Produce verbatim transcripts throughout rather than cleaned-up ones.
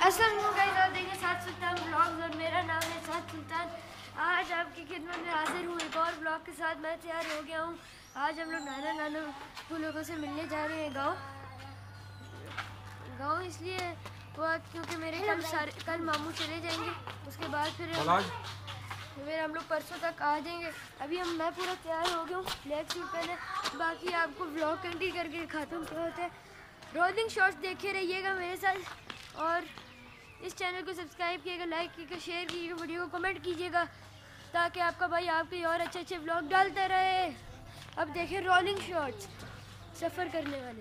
अस्सलाम गाइस, आप देखें साथ सुल्तान ब्लॉग्स और मेरा नाम है साथ सुल्तान। आज आपकी खिदमत में हाजिर हूँ एक और ब्लॉग के साथ। मैं तैयार हो गया हूँ। आज हम लोग नाना नाना को लोगों से मिलने जा रहे हैं गांव गांव इसलिए हुआ क्योंकि मेरे कल सारे कल मामू चले जाएंगे, उसके बाद फिर फिर हम लोग परसों तक आ जाएंगे। अभी हम मैं पूरा तैयार हो गया हूँ, ब्लैक सूट पहने। बाकी आपको ब्लॉग कंटिन्यू करके दिखाता हूँ क्या होता है। रोलिंग शॉट्स देखे रहिएगा मेरे साथ और इस चैनल को सब्सक्राइब कीजिएगा, लाइक कीजिएगा, शेयर कीजिएगा, वीडियो को कमेंट कीजिएगा ताकि आपका भाई आपके और अच्छे अच्छे व्लॉग डालता रहे। अब देखें रोलिंग शॉट्स सफ़र करने वाले।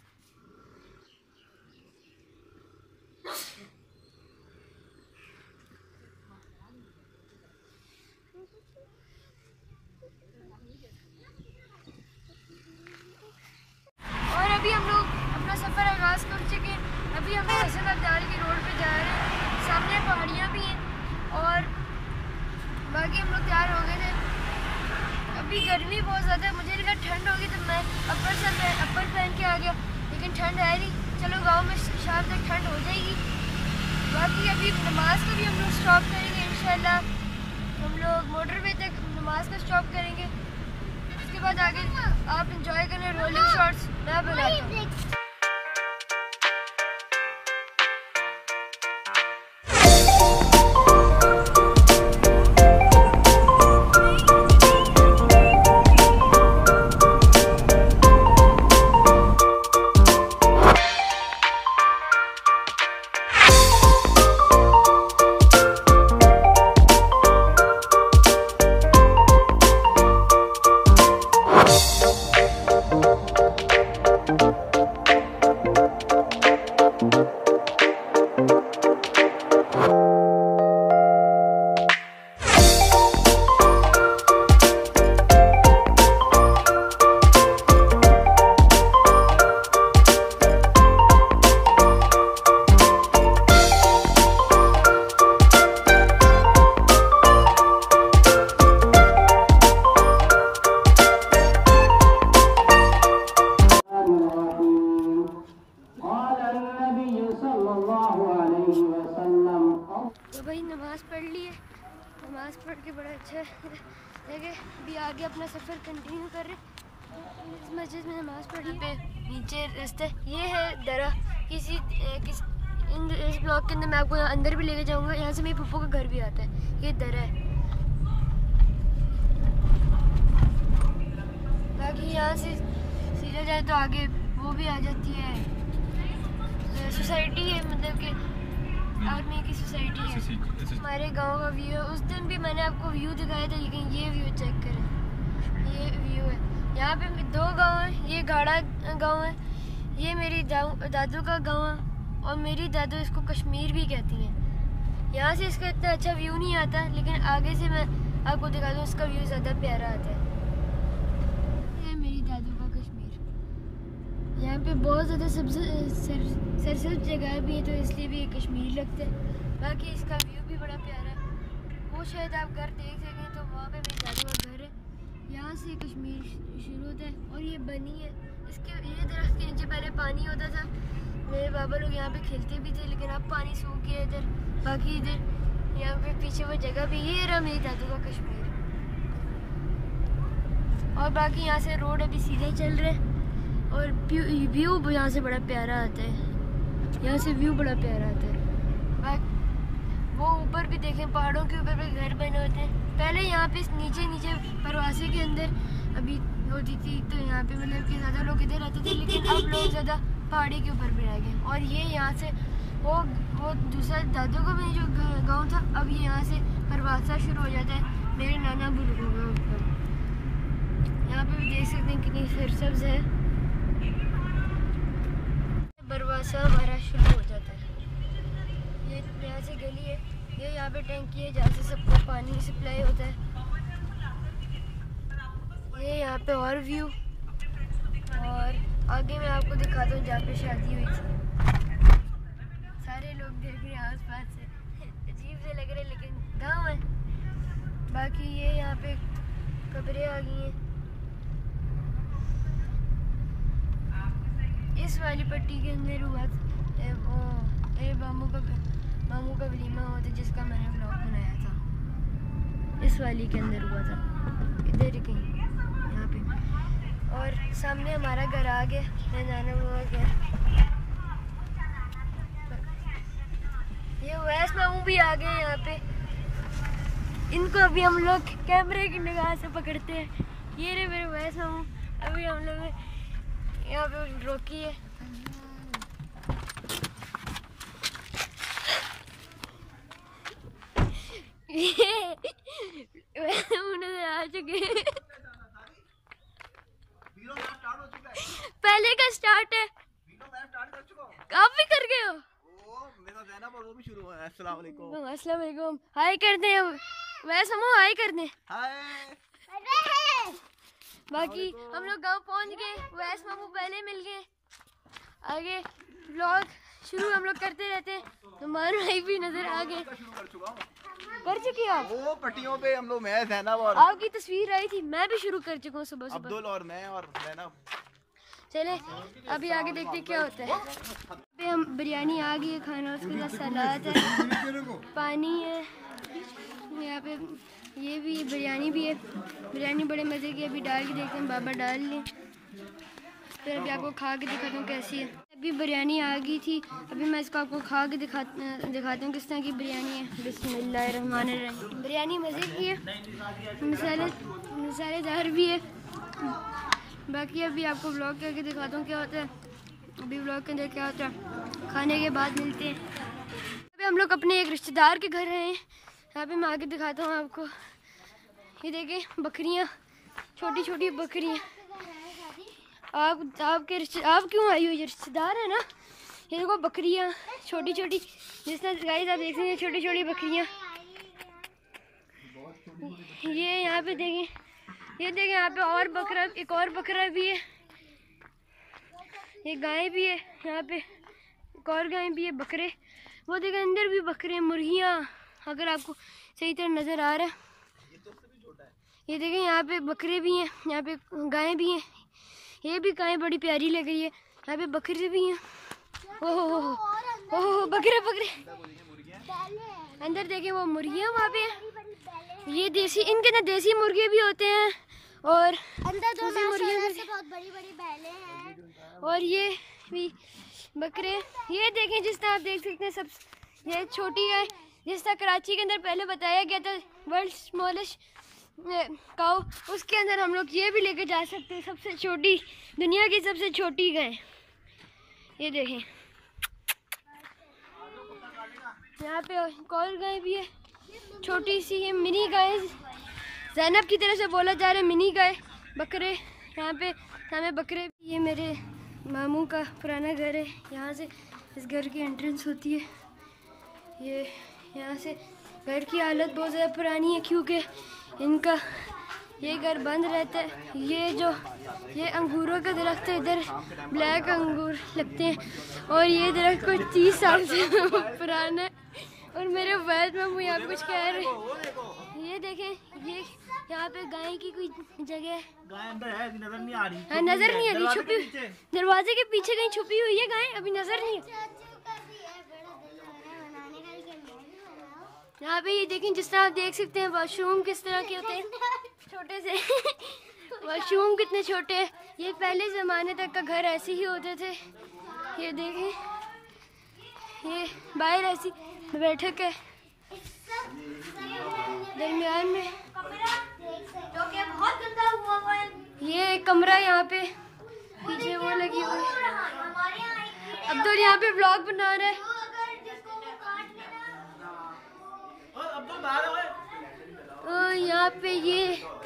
और अभी हम लोग अपना सफ़र आगाज़ कर चुके हैं। अभी हम लोग हसन अब्दाल की रोड पे जा रहे हैं। सामने पहाड़ियाँ भी हैं और बाकी हम लोग तैयार हो गए थे। अभी गर्मी बहुत ज़्यादा है, मुझे लगा ठंड होगी तो मैं अपर से अपर पहन के आ गया, लेकिन ठंड है नहीं। चलो गांव में शाम तक ठंड हो जाएगी। बाकी अभी नमाज को भी हम लोग स्टॉप करेंगे इंशाल्लाह। हम लोग मोटरवे तक नमाज का स्टॉप करेंगे, उसके बाद आगे आप इंजॉय करें रोलिंग शॉट्स। मैं बनाता हूँ। तो भाई नमाज़ पढ़ लिए, नमाज़ पढ़ के बड़ा अच्छा लगे। अभी आगे अपना सफ़र कंटिन्यू कर रहे। इस मस्जिद में नमाज़ पढ़ी पे नीचे रास्ते ये है दरा। किसी किस इन इस ब्लॉक के अंदर मैं आपको अंदर भी लेके जाऊंगा। यहाँ से मेरी पप्पू का घर भी आता है। ये दरा है। बाकी यहाँ से सीधा जाए तो आगे वो भी आ जाती है, सोसाइटी है, मतलब कि आर्मी की सोसाइटी है। हमारे गांव का व्यू है। उस दिन भी मैंने आपको व्यू दिखाया था, लेकिन ये व्यू चेक करें, ये व्यू है। यहाँ पे दो गांव हैं। ये गाड़ा गांव है, ये मेरी दादू का गांव है और मेरी दादू इसको कश्मीर भी कहती हैं। यहाँ से इसका इतना अच्छा व्यू नहीं आता, लेकिन आगे से मैं आपको दिखा दूँ, इसका व्यू ज़्यादा प्यारा आता है। ये मेरी दादू का कश्मीर। यहाँ पे बहुत ज़्यादा सब्ज़ सरसब्ज़ जगह भी है, तो इसलिए भी ये कश्मीर लगता है। बाकी इसका व्यू भी बड़ा प्यारा है। वो शायद आप घर देख सकें तो वहाँ पे मेरे दादू का घर है। यहाँ से कश्मीर शुरू होता है और ये बनी है। इसके ये दरख्त के नीचे पहले पानी होता था। मेरे बाबा लोग यहाँ पे खेलते भी थे, लेकिन अब पानी सूख गया इधर। बाकी इधर यहाँ पे पीछे वो जगह भी, ये रहा मेरे दादू का कश्मीर। और बाकी यहाँ से रोड अभी सीधे चल रहे और व्यू यहाँ से बड़ा प्यारा आता है। यहाँ से व्यू बड़ा प्यारा आता है। वो ऊपर भी देखें, पहाड़ों के ऊपर भी घर बने होते हैं। पहले यहाँ पे नीचे नीचे परवासे के अंदर अभी होती थी, तो यहाँ पे मतलब कि ज़्यादा लोग इधर रहते थे, लेकिन अब लोग ज़्यादा पहाड़ी के ऊपर भी रह गए। और ये यहाँ से वो वो दूसरा दादू का भी जो गांव था, अब ये यहाँ से परवासा शुरू हो जाता है मेरे नाना बुजुर्गों के ऊपर। यहाँ पे भी देख सकते हैं कितनी सरसब्ज़ है। परवासा हमारा शुरू हो जाता है। ये यहाँ से गली है, ये यहाँ पे टैंकी है जहाँ से सबको पानी सप्लाई होता है। ये यहाँ पे और व्यू, और आगे मैं आपको दिखाता हूँ जहाँ पे शादी हुई थी। सारे लोग देख रहे हैं आस पास से, अजीब से लग रहे, लेकिन गाँव है। बाकी ये यहाँ पे कब्रें आ गई हैं। इस वाली पट्टी के अंदर हुआ वो ये मामू का मामू का वलीमा हुआ था जिसका मैंने ब्लॉग बनाया था, इस वाली के अंदर हुआ था, इधर ही कहीं यहाँ पे। और सामने हमारा घर आ गया, मैं जाना हुआ घर। ये वैस मामू भी आ गए यहाँ पे, इनको अभी हम लोग कैमरे की निगाह से पकड़ते हैं। ये रहे मेरे वैस मामू, अभी हम लोग यहाँ पे रोकी है। नजर आ चुके हैं, पहले का स्टार्ट है, आप भी कर गए हो। वो भी शुरू हुआ है। अस्सलाम वालेकुम। अस्सलाम वालेकुम। हाय करते हैं वैसे हम हाय करते हैं। हाय। बाकी हम लोग गांव पहुंच गए, वैस मामू पहले मिल गए। आगे व्लॉग शुरू हम लोग करते रहते हैं। हमारे भाई भी नजर आ गए। कर चुकी आप? वो पट्टियों पे हम लोग, मैं ज़ैनब और आपकी तस्वीर आई थी, मैं भी शुरू कर चुका हूँ सुबह सुबह। अब्दुल और मैं और ज़ैनब। चले अभी आगे देखते क्या होता है। अभी हम बिरयानी आ गई है, खाना उसके साथ सलाद है, पानी है यहाँ पे, ये भी बिरयानी भी है। बिरयानी बड़े मज़े की, अभी डाल के देखते हैं, बाबा डाल लें, फिर अभी आपको खा के दिखाता हूँ कैसी है। अभी बिरयानी आ गई थी, अभी मैं इसको आपको खा के दिखा दिखाती हूँ किस तरह की बिरयानी है। बिस्मिल्लाहिर्रहमानिर्रहीम। बिरयानी मज़े की है, मसाले मसालेदार भी है। बाकी अभी आपको व्लॉग करके दिखाता हूँ क्या होता है। अभी व्लॉग के अंदर क्या होता है, खाने के बाद मिलते हैं। अभी हम लोग अपने एक रिश्तेदार के घर हैं, यहाँ पे मैं आगे दिखाता हूँ आपको। ये देखें बकरियाँ, छोटी छोटी बकरियाँ। आप आपके रिश्ते आप क्यों आई हो, ये रिश्तेदार है ना। ये देखो बकरियाँ छोटी छोटी, जिस तरह गाइस आप देख सकते हैं छोटी छोटी बकरियाँ। ये यहाँ पे देखें, ये देखें यहाँ पे और बकरा, एक और बकरा भी है, ये गाय भी है यहाँ पे, एक और गाय भी है, बकरे वो देखें अंदर भी बकरे, मुर्गियाँ, अगर आपको सही तरह नज़र आ रहा है। ये देखें यहाँ पे बकरे भी हैं, यहाँ पे गायें भी हैं। ये भी गाय बड़ी प्यारी लग रही है, यहाँ पे बकरे भी हैं। ओहो ओहो ओहो बकरे बकरे अंदर देखें, वो मुर्गियाँ वहाँ पे हैं। ये देसी, इनके ना देसी मुर्गे भी होते हैं और अंदर दो मुर्गियाँ से बहुत बड़ी बड़ी बैलें हैं। और ये भी बकरे, ये देखें जिस तरह आप देख सकते हैं, सब ये छोटी गाय, जिस तरह कराची के अंदर पहले बताया गया था वर्ल्ड स्मॉलेस्ट काऊ, उसके अंदर हम लोग ये भी लेके जा सकते हैं, सबसे छोटी, दुनिया की सबसे छोटी गाय। ये देखें यहाँ पे एक और गाय भी है, छोटी सी है, मिनी गाय, ज़ैनब की तरह से बोला जा रहा है मिनी गाय। बकरे यहाँ पे हमें बकरे। ये मेरे मामू का पुराना घर है, यहाँ से इस घर की एंट्रेंस होती है। ये यहाँ से घर की हालत बहुत ज़्यादा पुरानी है क्योंकि इनका ये घर बंद रहता है। ये जो ये अंगूरों का दरख्त है, इधर ब्लैक अंगूर लगते हैं और ये दरख्त कोई तीस साल से पुराना है। और मेरे वैद में वो यहाँ कुछ कह रहे, ये देखें, ये यहाँ पे गाय की कोई जगह है, गाय अंदर है, अभी नजर नहीं आ रही। हाँ नजर नहीं आ रही, छुपी, दरवाजे के पीछे कहीं छुपी हुई है गाय, अभी नजर नहीं है। यहाँ पे ये देखें, जिस तरह आप देख सकते हैं वॉशरूम किस तरह के होते हैं, छोटे से वॉशरूम कितने छोटे हैं। ये पहले ज़माने तक का घर ऐसे ही होते थे। ये देखें, ये बाहर ऐसी बैठक है दरमियान में, जो कि बहुत गंदा हुआ हुआ है। ये एक कमरा यहाँ पे पीछे वो लगी हुई है। अब्दुल यहाँ पे ब्लॉग बना रहा है। तो यहाँ पे ये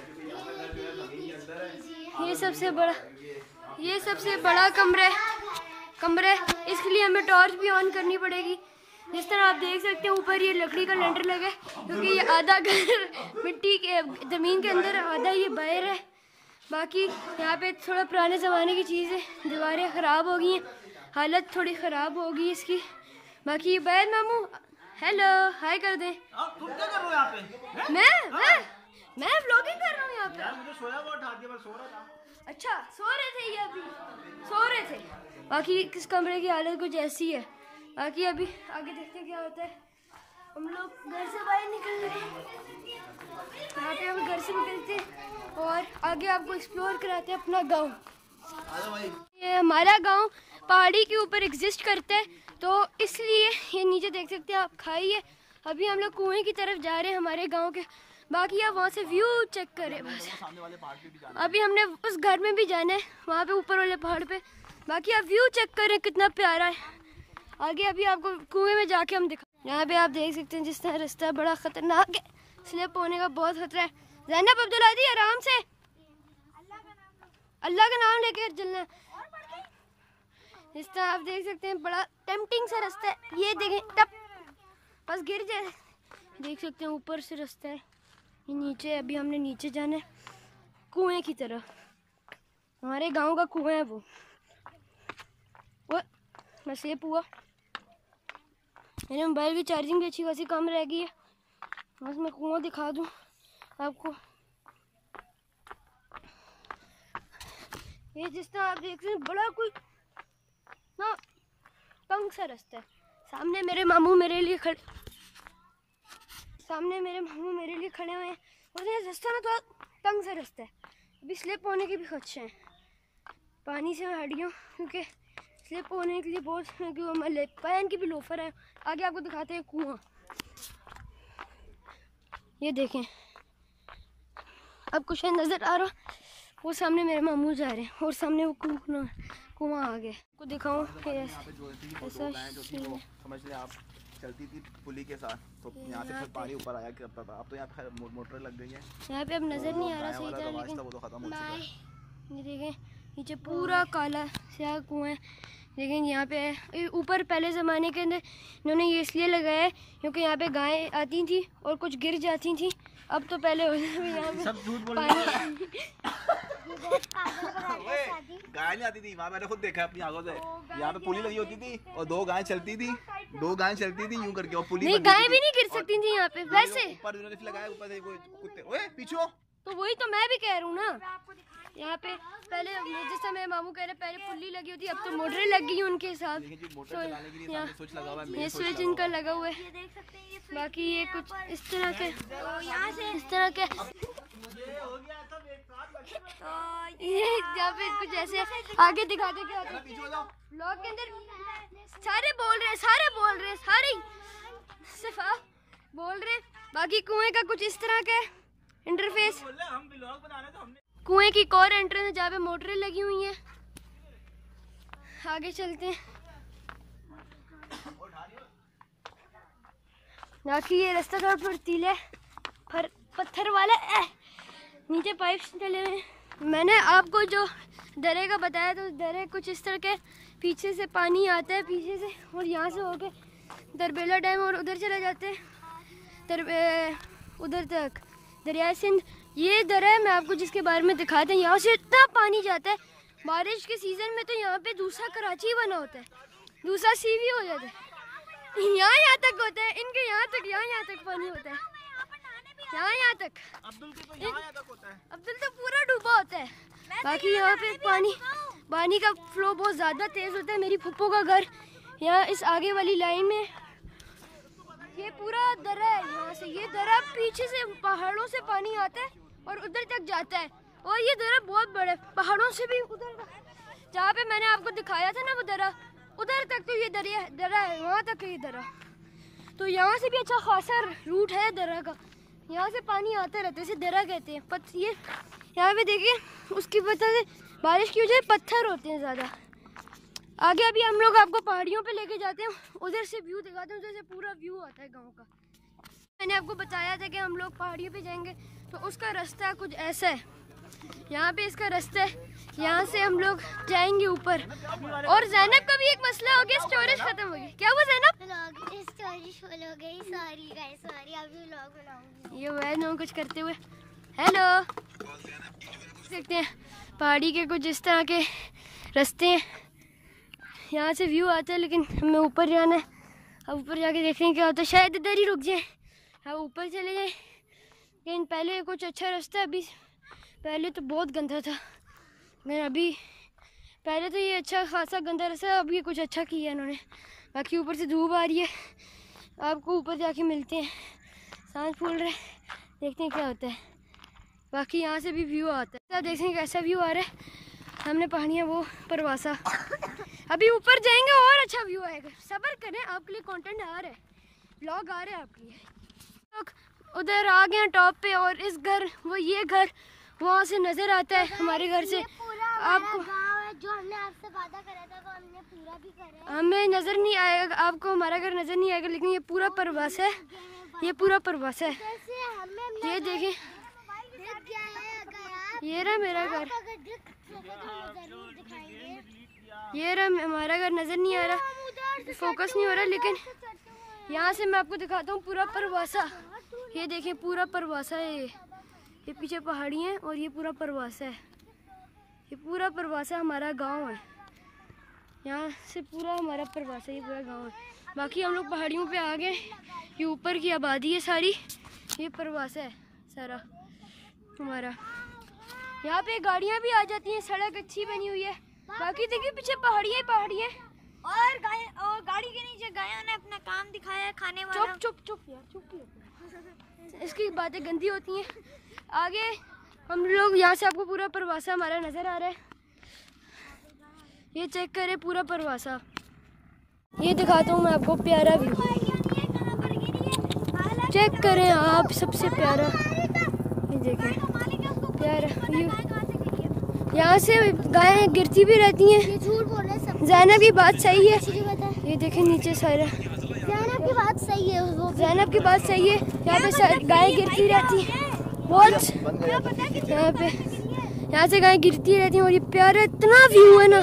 ये सबसे बड़ा ये सबसे बड़ा कमरा है कमरा है इसके लिए हमें टॉर्च भी ऑन करनी पड़ेगी। जिस तरह आप देख सकते हैं ऊपर ये लकड़ी का लेंटर लगा है, क्योंकि ये आधा घर मिट्टी के ज़मीन के अंदर, आधा ये बाहर है। बाकी यहाँ पे थोड़ा पुराने ज़माने की चीज़ है, दीवारें ख़राब हो गई हैं, हालत थोड़ी ख़राब हो गई इसकी। बाकी बैद मामू हेलो हाय कर दें। आप तुम क्या कर रहे हो यहाँ पे? मैं मैं मैं व्लॉगिंग कर रहा हूँ यहाँ पे। यार मुझे सोया हुआ उठा दिया, मैं सो रहा था। अच्छा सो रहे थे, ये अभी सो रहे थे। बाकी इस कमरे की हालत कुछ ऐसी है, बाकी अभी आगे देखते हैं क्या होता है। हम लोग घर से बाहर निकल रहे हैं, यहाँ पे हम घर से निकलते हैं और आगे आपको एक्सप्लोर कराते हैं अपना गांव। ये हमारा गांव पहाड़ी के ऊपर एग्जिस्ट करता है, तो इसलिए ये नीचे देख सकते हैं आप खाई है। अभी हम लोग कुएं की तरफ जा रहे हैं हमारे गांव के। बाकी आप वहाँ से व्यू चेक करें बस। अभी हमने उस घर में भी जाना है, वहाँ पे ऊपर वाले पहाड़ पे। बाकी आप व्यू चेक करें कितना प्यारा है। आगे अभी आपको कुएं में जाके हम दिखा। यहाँ पे आप देख सकते हैं जिस तरह रास्ता बड़ा खतरनाक है, स्लिप होने का बहुत खतरा है। ज़ैनब अब्दुल आदी आराम से, अल्लाह का नाम लेकर चलना। जिस तरह आप देख सकते हैं बड़ा टेम्पटिंग सा रास्ता है। ये देखें टप बस गिर जाए। देख सकते हैं ऊपर से रास्ता है, ये नीचे। अभी हमने नीचे जाना है कुएं की तरफ। हमारे गांव का कुआं है वो वो बस ये हुआ। मेरे मोबाइल की चार्जिंग भी अच्छी खासी कम रह गई है। बस मैं कुआं दिखा दूं आपको। ये जिस तरह आप देख रहे हैं बड़ा कोई ना तंग सा रास्ता है। सामने मेरे मामू मेरे लिए खड़े सामने मेरे मामू मेरे लिए खड़े हुए हैं। और ये रास्ता ना थोड़ा तंग सा रास्ता है, अभी स्लिप होने के भी खदशे हैं। पानी से मैं हट गया क्योंकि स्लिप होने के लिए बहुत क्योंकि पैन की भी लोफर है। आगे आपको दिखाते हैं कुआं। ये देखें अब कुछ नज़र आ रहा, वो सामने मेरे मामू जा रहे हैं और सामने वो कुआं कुआं आ गया। आपको दिखाऊं ऐसा समझ ले आप चलती थी पुली के साथ, तो यहाँ से फिर पानी ऊपर आया करता था। अब तो यहाँ पे मोटर लग गई है। यहाँ पे अब नज़र नहीं आ रहा सही तरह, लेकिन वो तो खत्म हो चुका है। ये देखें नीचे पूरा काला स्याह कुआं है। लेकिन यहाँ पे ऊपर पहले ज़माने के अंदर इन्होंने ये इसलिए लगाया है क्योंकि यहाँ पे गायें आती थी और कुछ गिर जाती थी। अब तो पहले यहाँ पे सब झूठ बोल पानी गाय नहीं आती थी, वहाँ मैंने खुद देखा अपनी आंखों से। यहाँ पे पुली लगी होती थी और दो गायें चलती थी दो गायें चलती थी यूं करके, और पुली नहीं गायें भी नहीं गिर सकती थी यहाँ पे। वैसे ऊपर उन्होंने लगाया ऊपर से वो कुत्ते। ओए पीछे तो वही तो मैं भी कह रहा हूँ ना। यहाँ पे पहले जैसा मेरे मामू कह रहे पहले पुल्ली लगी होती, अब तो मोटरें लग गई उनके हिसाब। तो ये स्विच इनका लगा हुआ है। बाकी ये कुछ इस तरह के यहाँ से इस तरह के ये यहाँ पे कुछ ऐसे आगे दिखाते क्या होता है ब्लॉग के अंदर। सारे बोल रहे हैं सारे बोल रहे हैं सारे सिफा बोल रहे हैं। बाकी कुएं का कुछ इस तरह का इंटरफेस। कुएं की एक और एंट्रेंस है जहाँ पे मोटरें लगी हुई हैं। आगे चलते हैं। बाकी ये रास्ता थोड़ा फुर्तीला है, पत्थर वाला है, नीचे पाइप चले हुए हैं। मैंने आपको जो दरे का बताया तो दरे कुछ इस तरह के पीछे से पानी आता है पीछे से, और यहाँ से होके दरबेला डैम और उधर चले जाते हैं दर उधर तक दरिया सिंध। ये दरा है मैं आपको जिसके बारे में दिखाते हैं। यहाँ से इतना पानी जाता है बारिश के सीज़न में, तो यहाँ पे दूसरा कराची बना होता है, दूसरा सी भी हो जाता है। यहाँ यहाँ तक होता है, इनके यहाँ तक यहाँ यहाँ तक पानी होता है, यहाँ यहाँ तक। अब्दुल तो यहाँ तक होता है, अब्दुल तो पूरा डूबा होता है। बाकी यहाँ पे पानी पानी का फ्लो बहुत ज़्यादा तेज़ होता है। मेरी फुप्पो का घर यहाँ इस आगे वाली लाइन में, ये पूरा दरा है। यहाँ से ये दरा पीछे से पहाड़ों से पानी आता है और उधर तक जाता है, और ये दरा बहुत बड़ा पहाड़ों से भी उधर जहाँ पे मैंने आपको दिखाया था ना वो दरा, उधर तक तो ये दरिया दरा है, वहाँ तक ये दरा। तो यहाँ से भी अच्छा खासा रूट है दरा का, यहाँ से पानी आता रहता है, इसे दरा कहते हैं। पत ये यहाँ पे देखिए उसकी वजह से बारिश की वजह से पत्थर होते हैं ज़्यादा। आगे अभी हम लोग आपको पहाड़ियों पे लेके जाते हैं, उधर से व्यू दिखाते हैं, उधर से पूरा व्यू आता है गांव का। मैंने आपको बताया था कि हम लोग पहाड़ियों पे जाएंगे, तो उसका रास्ता कुछ ऐसा है। यहाँ पे इसका रास्ता है, यहाँ से हम लोग जाएंगे ऊपर। और ज़ैनब का भी एक मसला हो गया, स्टोरेज खत्म हो गई। क्या हुआ ज़ैनब? स्टोरेज फुल हो गई, सॉरी गाइस सॉरी, अभी व्लॉग बनाऊंगी। ये वह लोग कुछ करते हुए हेलो देखते हैं पहाड़ी के कुछ इस तरह के रास्ते हैं। यहाँ से व्यू आता है, लेकिन हमें ऊपर जाना है। अब ऊपर जाके देखते हैं क्या होता है, शायद इधर ही रुक जाए, अब ऊपर चले जाए। लेकिन पहले कुछ अच्छा रास्ता है, अभी पहले तो बहुत गंदा था, लेकिन अभी पहले तो ये अच्छा खासा गंदा रास्ता है, अभी कुछ अच्छा किया इन्होंने। बाकी ऊपर से धूप आ रही है, आपको ऊपर जाके मिलते हैं। सांस फूल रहे, देखते हैं क्या होता है। बाकी यहाँ से भी व्यू आता है, आप देखते हैं कैसा व्यू आ रहा है। हमने पहाड़ियाँ वो परवासा, अभी ऊपर जाएंगे और अच्छा व्यू आएगा। सब्र करें, आपके लिए कंटेंट आ रहा है, व्लॉग आ रहा है आपके लिए। लोग उधर आ गए टॉप पे, और इस घर वो ये घर वहाँ से नज़र आता है हमारे घर से। आपको जो हमने आपसे वादा करा था वो हमने पूरा भी करा है। हमें नज़र नहीं आएगा, आपको हमारा घर नज़र नहीं आएगा, लेकिन ये पूरा परवास है, ये पूरा परवास है। ये देखें, ये रहा मेरा घर, ये रहा हमारा घर। नज़र नहीं आ रहा, फोकस नहीं हो रहा, लेकिन यहाँ से मैं आपको दिखाता हूँ पूरा परवासा। ये देखें पूरा परवासा है, ये ये पीछे पहाड़ी है और ये पूरा परवासा है। ये पूरा परवासा हमारा गांव है, यहाँ से पूरा हमारा परवासा, ये पूरा गांव है। बाकी हम लोग पहाड़ियों पे आ गए, ये ऊपर की आबादी है सारी, ये परवासा है सारा हमारा। यहाँ पे गाड़ियाँ भी आ जाती हैं, सड़क अच्छी बनी हुई है। बाकी देखिए पीछे पहाड़ियाँ ही पहाड़ियाँ, और गाय और गाड़ी के नीचे गायों ने अपना काम दिखाया है खाने वाला। चुप चुप चुप यार, चुप, इसकी बातें गंदी होती हैं। आगे हम लोग यहाँ से आपको पूरा परवासा हमारा नज़र आ रहा है, ये चेक करें पूरा परवासा। ये दिखाता हूँ मैं आपको प्यारा व्यू, चेक करें आप, सबसे प्यारा। ये देखें प्यारा व्यू, यहाँ से गायें गिरती भी रहती हैं। ज़ैनब की बात सही है, ये देखें नीचे सारा। ज़ैनब की बात सही है, वो ज़ैनब की बात सही है, यहाँ पे गायें गिरती रहती हैं बहुत, यहाँ पे यहाँ से गायें गिरती रहती हैं। और ये प्यारा इतना व्यू है ना,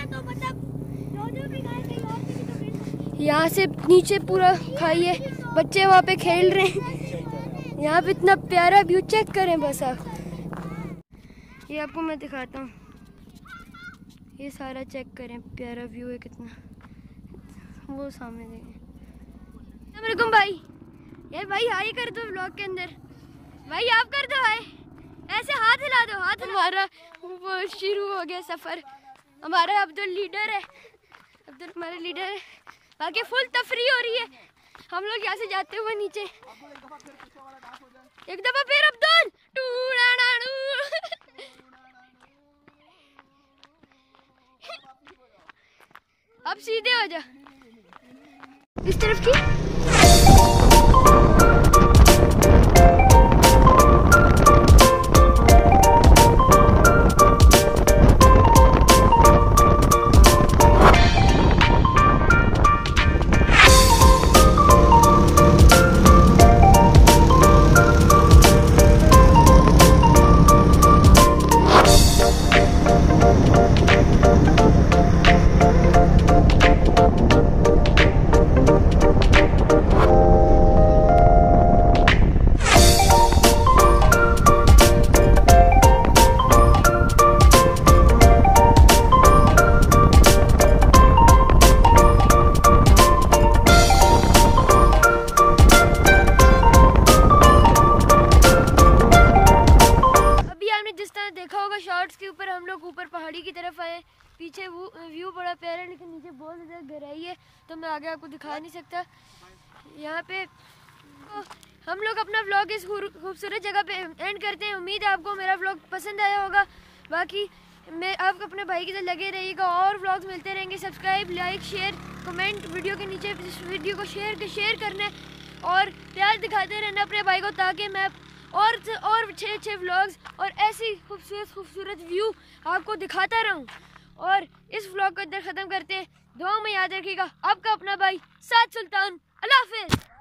यहाँ से नीचे पूरा खाई है, बच्चे वहाँ पे खेल रहे हैं। यहाँ पे इतना प्यारा व्यू, चेक करें बस आप। ये आपको मैं दिखाता हूँ, ये सारा चेक करें, प्यारा व्यू है कितना। वो सामने देखें। अस्सलामुअलैकुम भाई, ये भाई हाई कर दो व्लॉग के अंदर, भाई आप कर दो हाय, ऐसे हाथ हिला दो, हाथ। हमारा वो शुरू हो गया सफ़र, हमारा अब्दुल लीडर है, अब्दुल हमारा लीडर है। बाकी फुल तफरी हो रही है, हम लोग यहाँ से जाते हुए नीचे। एक दफा फिर अब्दुल अब सीधे हो जा इस तरफ की। शॉर्ट्स के ऊपर हम लोग ऊपर पहाड़ी की तरफ आए, पीछे वो व्यू बड़ा प्यारा है, लेकिन नीचे बहुत ज़्यादा गहराई है तो मैं आगे आपको दिखा नहीं सकता। यहाँ पे तो हम लोग अपना व्लॉग इस खूबसूरत जगह पे एंड करते हैं। उम्मीद है आपको मेरा व्लॉग पसंद आया होगा। बाकी मैं आप अपने भाई के साथ लगे रहिएगा और व्लॉग्स मिलते रहेंगे। Subscribe, like, share, comment, video के नीचे इस वीडियो को शेयर शेयर करना है और प्यार दिखाते रहना अपने भाई को, ताकि मैं और और अच्छे अच्छे व्लॉग्स और ऐसी खूबसूरत खूबसूरत व्यू आपको दिखाता रहूं। और इस व्लॉग को इधर ख़त्म करते हैं। दुआ में याद रखिएगा, आपका अपना भाई साद सुल्तान। अल्लाह हाफिज़।